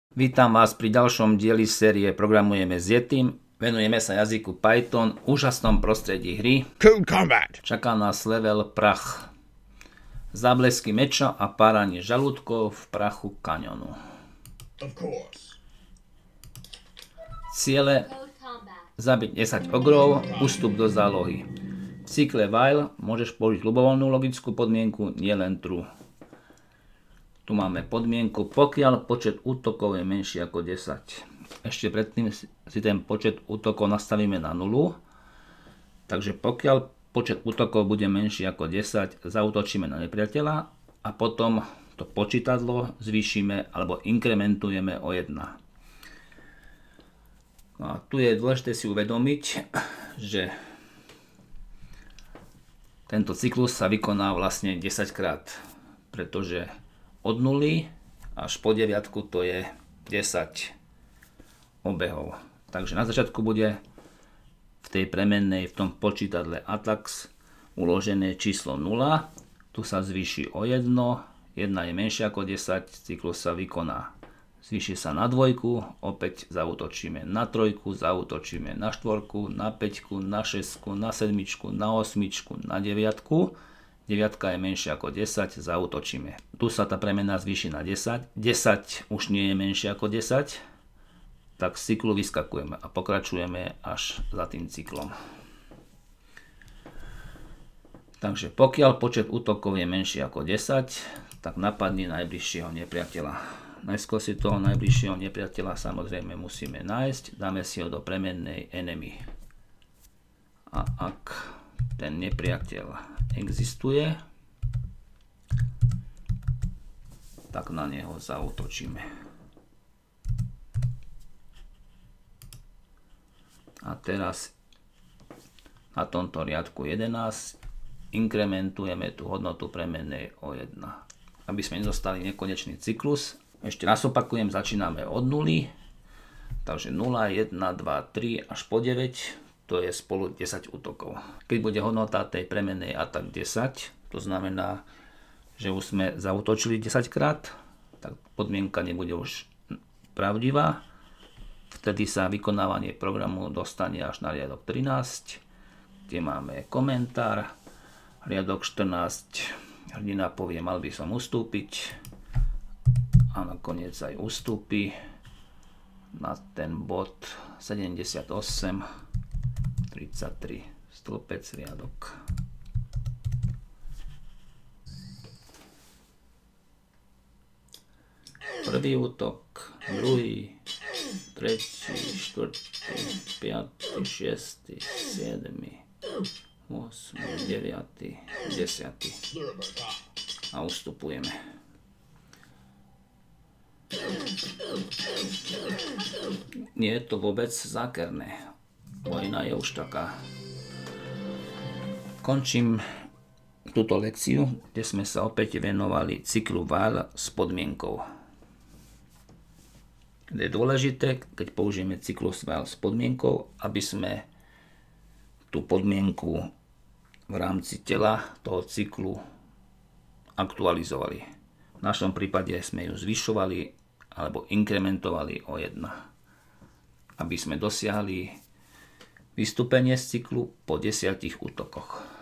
Vítam vás pri ďalšom dieli série Programujeme s Yetim. Venujeme sa jazyku Python v úžasnom prostredí hry. Cool Combat. Čaká nás level prach. Záblesky meča a páranie žalúdkov v prachu kaňonu. Ciele: zabiť 10 ogrov, ústup do zálohy. V cykle while môžeš použiť ľubovoľnú logickú podmienku, nielen true. Tu máme podmienku, pokiaľ počet útokov je menší ako 10. Ešte predtým si ten počet útokov nastavíme na 0. Takže pokiaľ počet útokov bude menší ako 10, zaútočíme na nepriateľa a potom to počítadlo zvýšime alebo inkrementujeme o 1. No a tu je dôležité si uvedomiť, že tento cyklus sa vykoná vlastne 10 krát, pretože od 0 až po 9 to je 10 obehov. Takže na začiatku bude v tej premennej, v tom počítadle Atax uložené číslo 0. Tu sa zvýši o 1. 1 je menšia ako 10, cyklus sa vykoná. Zvýši sa na 2, opäť zaútočíme na 3, zaútočíme na 4, na 5, na 6, na 7, na 8, na 9. 9 je menšia ako 10, zaútočíme. Tu sa tá premena zvýši na 10. 10 už nie je menšie ako 10, tak z cyklu vyskakujeme a pokračujeme až za tým cyklom. Takže pokiaľ počet útokov je menší ako 10, tak napadni najbližšieho nepriateľa. Najskôr si toho najbližšieho nepriateľa samozrejme musíme nájsť, dáme si ho do premennej enemy. A ak ten nepriateľ existuje, tak na neho zaútočíme. A teraz na tomto riadku 11 inkrementujeme tú hodnotu premennej o 1. Aby sme nedostali nekonečný cyklus, ešte raz opakujem, začíname od 0, takže 0, 1, 2, 3 až po 9, to je spolu 10 útokov. Keď bude hodnota tej premennej atak 10, to znamená, že už sme zaútočili 10 krát, tak podmienka nebude už pravdivá. Vtedy sa vykonávanie programu dostane až na riadok 13, kde máme komentár. Riadok 14, hrdina povie, mal by som ustúpiť. A nakoniec aj ustúpi na ten bod 78, 33, stĺpec, riadok. Prvý útok, druhý, tretí, štvrtý, piatý, šiestý, siedmy, 8, 9, 10 a ustupujeme. Nie je to vôbec zákerné. Vojna je už taká. Končím túto lekciu, kde sme sa opäť venovali cyklu while s podmienkou. Je dôležité, keď použijeme cyklus while s podmienkou, aby sme tú podmienku v rámci tela toho cyklu aktualizovali. V našom prípade sme ju zvyšovali alebo inkrementovali o 1, aby sme dosiahli vystúpenie z cyklu po 10 útokoch.